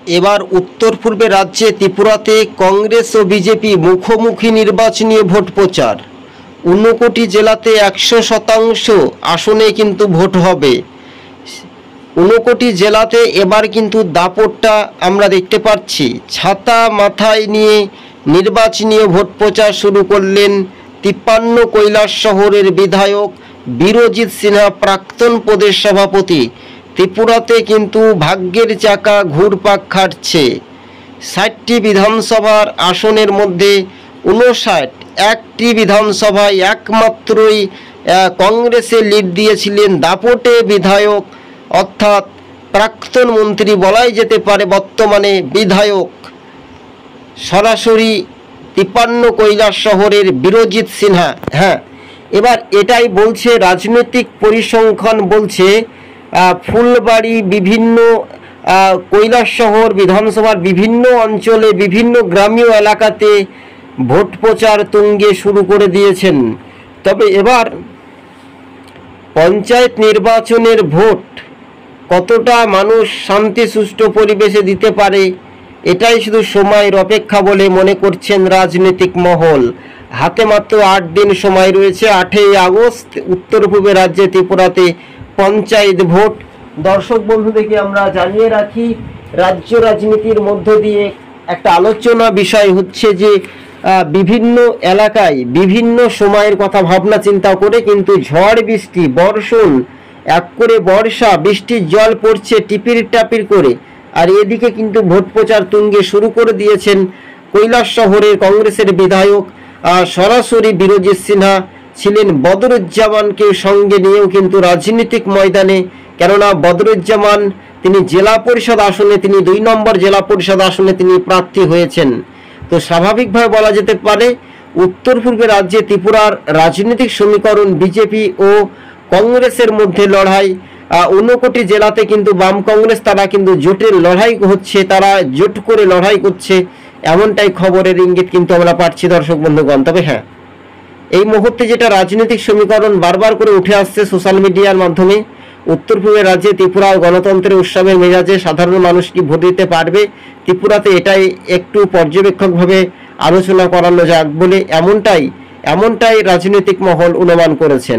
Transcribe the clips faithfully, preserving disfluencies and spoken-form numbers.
এবার উত্তর পূর্বে রাজ্যে ত্রিপুরাতে কংগ্রেস ও বিজেপি মুখোমুখি নির্বাচনী ভোট প্রচার। ঊনকোটি জেলাতে একশো শতাংশ আসনে কিন্তু ভোট হবে। ঊনকোটি জেলাতে এবার কিন্তু দাপটটা আমরা দেখতে পাচ্ছি। ছাতা মাথায় নিয়ে নির্বাচনী ভোট প্রচার শুরু করলেন তিপ্পান্ন কৈলাস শহরের বিধায়ক বীরজিৎ সিনহা, প্রাক্তন প্রদেশ সভাপতি। ত্রিপুরাতে কিন্তু ভাগ্যের চাকা ঘুরপাক খাটছে। ষাটটি বিধানসভার আসনের মধ্যে উনষাট একটি বিধানসভায় একমাত্রই কংগ্রেসে লিড দিয়েছিলেন দাপটে বিধায়ক, অর্থাৎ প্রাক্তন মন্ত্রী বলাই যেতে পারে, বর্তমানে বিধায়ক সরাসরি তিপ্পান্ন কৈলাস শহরের বীরজিৎ সিনহা। হ্যাঁ, এবার এটাই বলছে রাজনৈতিক পরিসংখ্যান, বলছে ফুলবাড়ি বিভিন্ন কৈলাস শহর বিধানসভার বিভিন্ন অঞ্চলে বিভিন্ন গ্রামীয় এলাকাতে ভোট প্রচার তুঙ্গে শুরু করে দিয়েছেন। তবে এবার পঞ্চায়েত নির্বাচনের ভোট কতটা মানুষ শান্তি সুষ্ঠু পরিবেশে দিতে পারে, এটাই শুধু সময়ের অপেক্ষা বলে মনে করছেন রাজনৈতিক মহল। হাতে মাত্র আট দিন সময় রয়েছে। আটই আগস্ট উত্তর পূর্বে রাজ্যে ত্রিপুরাতে পঞ্চায়েত ভোট। দর্শক বন্ধুদেরকে আমরা জানিয়ে রাখি, রাজ্য রাজনীতির মধ্য দিয়ে একটা আলোচনা বিষয় হচ্ছে যে বিভিন্ন এলাকায় বিভিন্ন সময়ের কথা ভাবনা চিন্তা করে কিন্তু ঝড় বৃষ্টি বর্ষণ এক করে বর্ষা বৃষ্টির জল পড়ছে টিপির টাপির করে। আর এদিকে কিন্তু ভোট প্রচার তুঙ্গে শুরু করে দিয়েছেন কৈলাস শহরের কংগ্রেসের বিধায়ক সরাসরি বীরজিৎ সিনহা। ছিলেন বদরুজ্জামানকে সঙ্গে নিয়েও কিন্তু রাজনৈতিক ময়দানে, কেননা বদরুজ্জামান তিনি জেলা পরিষদ আসনে, তিনি দুই নম্বর জেলা পরিষদ আসনে তিনি প্রার্থী হয়েছেন। তো স্বাভাবিকভাবে বলা যেতে পারে উত্তর পূর্বে রাজ্যে ত্রিপুরার রাজনৈতিক সমীকরণ বিজেপি ও কংগ্রেসের মধ্যে লড়াই। ঊনকোটি জেলাতে কিন্তু বাম কংগ্রেস তারা কিন্তু জোটের লড়াই হচ্ছে, তারা জোট করে লড়াই করছে, এমনটাই খবরের ইঙ্গিত কিন্তু আমরা পাচ্ছি দর্শক বন্ধুগণ। তবে হ্যাঁ, এই মুহূর্তে যেটা রাজনৈতিক সমীকরণ বারবার করে উঠে আসছে সোশ্যাল মিডিয়ার মাধ্যমে, উত্তর পূর্বের রাজ্যে ত্রিপুরার গণতন্ত্রের উৎসবের মেজাজে সাধারণ মানুষ কি ভোট দিতে পারবে ত্রিপুরাতে, এটাই একটু পর্যবেক্ষকভাবে আলোচনা করানো যাক বলে এমনটাই এমনটাই রাজনৈতিক মহল অনুমান করেছেন।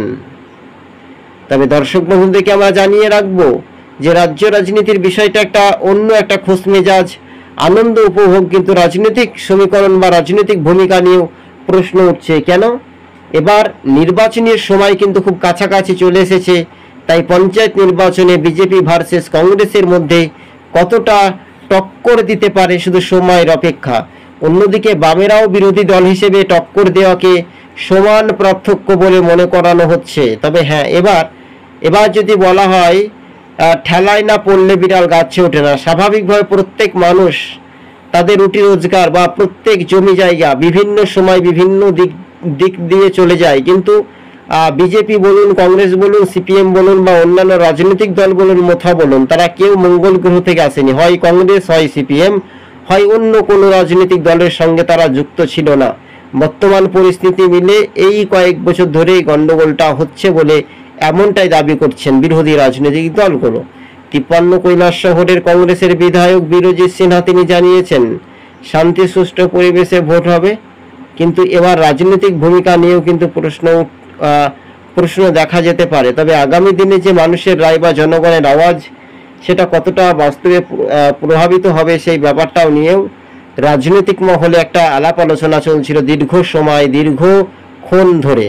তবে দর্শক বন্ধুদেরকে আমরা জানিয়ে রাখবো যে রাজ্য রাজনীতির বিষয়টা একটা অন্য একটা খোঁজ মেজাজ আনন্দ উপভোগ, কিন্তু রাজনৈতিক সমীকরণ বা রাজনৈতিক ভূমিকা নিয়েও প্রশ্ন উঠছে। কেন? এবার নির্বাচনের সময় কিন্তু খুব কাছাকাছি চলে এসেছে, তাই পঞ্চায়েত নির্বাচনে বিজেপি ভার্সেস কংগ্রেসের মধ্যে কতটা টক্কর দিতে পারে শুধু সময়ের অপেক্ষা। অন্যদিকে বামেরাও বিরোধী দল হিসেবে টক্কর দেওয়াকে সমান পার্থক্য বলে মনে করানো হচ্ছে। তবে হ্যাঁ, এবার এবার যদি বলা হয় ঠেলায় না পড়লে বিড়াল গাছে ওঠে না, স্বাভাবিকভাবে প্রত্যেক মানুষ তাদের রুটি রোজগার বা প্রত্যেক জমি জায়গা বিভিন্ন সময় বিভিন্ন দিক দিক দিয়ে চলে যায়, কিন্তু বিজেপি বলুন, কংগ্রেস বলুন, সিপিএম বলুন বা অন্যান্য রাজনৈতিক দল বলুন, মোথা বলুন, তারা কেউ মঙ্গল গ্রহ থেকে আসেনি। হয় কংগ্রেস, হয় সিপিএম, হয় অন্য কোনো রাজনৈতিক দলের সঙ্গে তারা যুক্ত ছিল না। বর্তমান পরিস্থিতি মিলে এই কয়েক বছর ধরেই গন্ডগোলটা হচ্ছে বলে এমনটাই দাবি করছেন বিরোধী রাজনৈতিক দলগুলো। তিপ্পান্ন কৈলাস শহরের কংগ্রেসের বিধায়ক বীরজিৎ সিনহা তিনি জানিয়েছেন শান্তি সুষ্ঠু পরিবেশে ভোট হবে, কিন্তু এবার রাজনৈতিক ভূমিকা নিয়েও কিন্তু প্রশ্ন প্রশ্ন দেখা যেতে পারে। তবে আগামী দিনে যে মানুষের রায় বা জনগণের আওয়াজ সেটা কতটা বাস্তবে প্রভাবিত হবে সেই ব্যাপারটাও নিয়েও রাজনৈতিক মহলে একটা আলাপ আলোচনা চলছিল দীর্ঘ সময় দীর্ঘক্ষণ ধরে।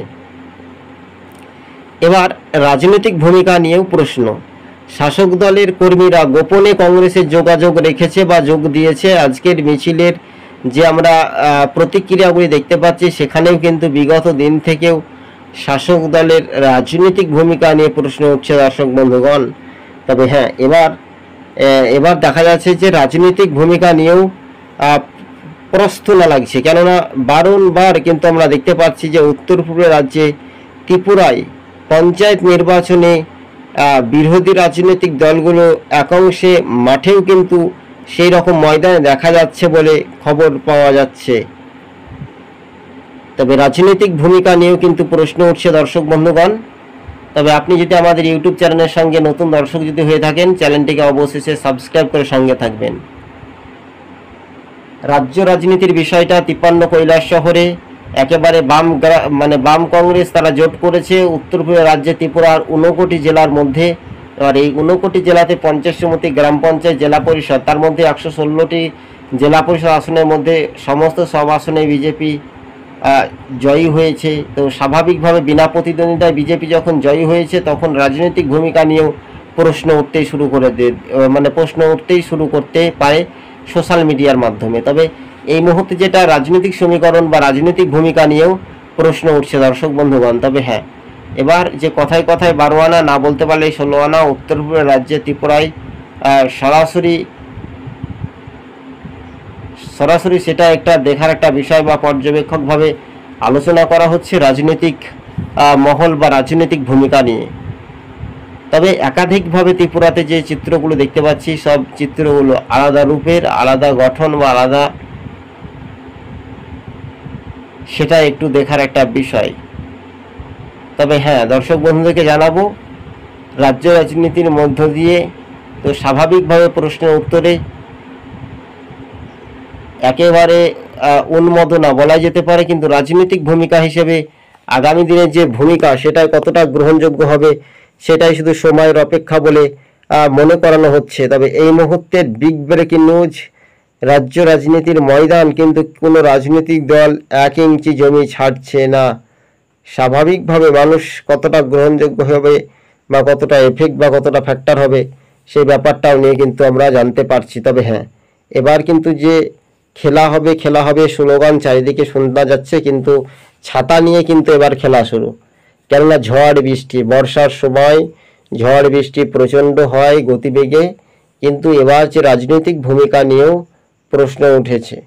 এবার রাজনৈতিক ভূমিকা নিয়েও প্রশ্ন। শাসক দলের কর্মীরা গোপনে কংগ্রেসে যোগাযোগ রেখেছে বা যোগ দিয়েছে। আজকের মিছিলের যে আমরা প্রতিক্রিয়াগুলি দেখতে পাচ্ছি সেখানেও কিন্তু বিগত দিন থেকেও শাসক দলের রাজনৈতিক ভূমিকা নিয়ে প্রশ্ন উঠছে দর্শক বন্ধুগণ। তবে হ্যাঁ, এবার এবার দেখা যাচ্ছে যে রাজনৈতিক ভূমিকা নিয়েও প্রশ্ন না লাগছে, কেননা বারংবার কিন্তু আমরা দেখতে পাচ্ছি যে উত্তর পূর্ব রাজ্যে ত্রিপুরায় পঞ্চায়েত নির্বাচনে বিরোধী রাজনৈতিক দলগুলো একাংশে মাঠেও কিন্তু সেই রকম ময়দানে দেখা যাচ্ছে বলে খবর পাওয়া যাচ্ছে। তবে রাজনৈতিক ভূমিকা নিয়েও কিন্তু প্রশ্ন উঠছে দর্শক বন্ধুগণ। তবে আপনি যদি আমাদের ইউটিউব চ্যানেলের সঙ্গে নতুন দর্শক যদি হয়ে থাকেন, চ্যানেলটিকে অবশ্যই সাবস্ক্রাইব করে সঙ্গে থাকবেন। রাজ্য রাজনীতির বিষয়টা তিপ্পান্ন কৈলাস শহরে একেবারে বাম মানে বাম কংগ্রেস তারা জোট করেছে উত্তর পূর্ব রাজ্যে ত্রিপুরার ঊনকোটি জেলার মধ্যে। আর এই ঊনকোটি জেলাতে পঞ্চাশটি গ্রাম পঞ্চায়েত জেলা পরিষদ, তার মধ্যে একশো ষোলোটি জেলা পরিষদ আসনের মধ্যে সমস্ত সব আসনে বিজেপি জয়ী হয়েছে। তো স্বাভাবিকভাবে বিনা প্রতিদ্বন্দ্বিতায় বিজেপি যখন জয়ী হয়েছে তখন রাজনৈতিক ভূমিকা নিয়েও প্রশ্ন উঠতেই শুরু করে দে মানে প্রশ্ন উঠতেই শুরু করতে পারে সোশ্যাল মিডিয়ার মাধ্যমে। তবে এই মুহূর্তে যেটা রাজনৈতিক সমীকরণ বা রাজনৈতিক ভূমিকা নিয়েও প্রশ্ন উঠছে দর্শক বন্ধুগণ। তবে হ্যাঁ, এবার যে কথায় কথায় বারো আনা না বলতে পারলে ষোলো আনা উত্তর পূর্ব রাজ্যে ত্রিপুরায় সরাসরি সরাসরি সেটা একটা দেখার একটা বিষয় বা পর্যবেক্ষকভাবে আলোচনা করা হচ্ছে রাজনৈতিক মহল বা রাজনৈতিক ভূমিকা নিয়ে। তবে একাধিকভাবে ত্রিপুরাতে যে চিত্রগুলো দেখতে পাচ্ছি সব চিত্রগুলো আলাদা রূপের, আলাদা গঠন বা আলাদা, সেটা একটু দেখার একটা বিষয়। তবে হ্যাঁ, দর্শক বন্ধুদেরকে জানাবো রাজ্য রাজনীতির মধ্য দিয়ে তো স্বাভাবিকভাবে প্রশ্নের উত্তরে একেবারে উন্মাদনা বলা যেতে পারে, কিন্তু রাজনৈতিক ভূমিকা হিসেবে আগামী দিনের যে ভূমিকা সেটাই কতটা গ্রহণযোগ্য হবে সেটাই শুধু সময়ের অপেক্ষা বলে মনে করানো হচ্ছে। তবে এই মুহূর্তে বিগ ব্রেকিং নিউজ, রাজ্য রাজনীতির ময়দান কিন্তু কোনো রাজনৈতিক দল এক ইঞ্চি জমি ছাড়ছে না। স্বাভাবিকভাবে মানুষ কতটা গ্রহণযোগ্য হবে বা কতটা এফেক্ট বা কতটা ফ্যাক্টর হবে সেই ব্যাপারটাও নিয়ে কিন্তু আমরা জানতে পারছি। তবে হ্যাঁ, এবার কিন্তু যে খেলা হবে খেলা হবে স্লোগান চারিদিকে শোনা যাচ্ছে, কিন্তু ছাতা নিয়ে কিন্তু এবার খেলা শুরু। কেননা ঝড় বৃষ্টি, বর্ষার সময় ঝড় বৃষ্টি প্রচণ্ড হয় গতিবেগে, কিন্তু এবার যে রাজনৈতিক ভূমিকা নিয়েও প্রশ্ন উঠেছে,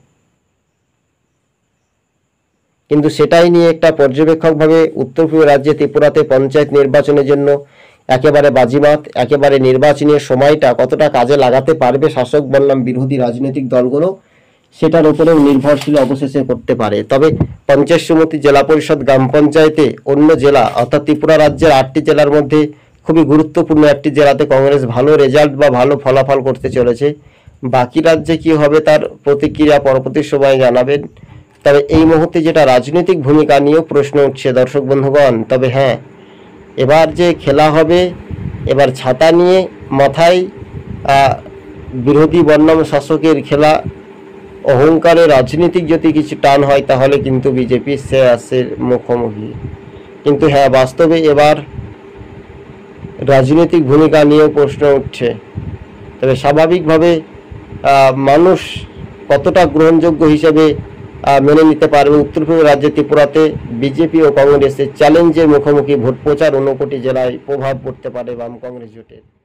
কিন্তু সেটাই নিয়ে একটা পর্যবেক্ষকভাবে উত্তর পূর্ব রাজ্যে ত্রিপুরাতে পঞ্চায়েত নির্বাচনের জন্য একেবারে বাজিমাত, একেবারে নির্বাচনী সময়টা কতটা কাজে লাগাতে পারবে শাসক বললাম বিরোধী রাজনৈতিক দলগুলো, সেটার উপরেও নির্ভরশীল অবশেষে করতে পারে। তবে পঞ্চায়েত সমিতি, জেলা পরিষদ, গ্রাম পঞ্চায়েতে অন্য জেলা অর্থাৎ ত্রিপুরা রাজ্যের আটটি জেলার মধ্যে খুবই গুরুত্বপূর্ণ একটি জেলাতে কংগ্রেস ভালো রেজাল্ট বা ভালো ফলাফল করতে চলেছে। বাকি রাজ্যে কি হবে তার প্রতিক্রিয়া পরবর্তী সময়ে জানাবেন। তবে এই মুহূর্তে যেটা রাজনৈতিক ভূমিকা নিয়েও প্রশ্ন উঠছে দর্শক বন্ধুগণ। তবে হ্যাঁ, এবার যে খেলা হবে, এবার ছাতা নিয়ে মাথায় বিরোধী বর্ণম শাসকের খেলা, অহংকারে রাজনীতিক যদি কিছু টান হয় তাহলে কিন্তু বিজেপি সে আসে মুখোমুখি। কিন্তু হ্যাঁ, বাস্তবে এবার রাজনৈতিক ভূমিকা নিয়েও প্রশ্ন উঠছে। তবে স্বাভাবিকভাবে মানুষ কতটা গ্রহণযোগ্য হিসেবে মেনে নিতে পারবে উত্তর পূর্ব রাজ্যে ত্রিপুরাতে বিজেপি ও কংগ্রেসের চ্যালেঞ্জের মুখোমুখি ভোট প্রচার ঊনকোটি জেলায় প্রভাব পড়তে পারে বাম কংগ্রেস জোটের।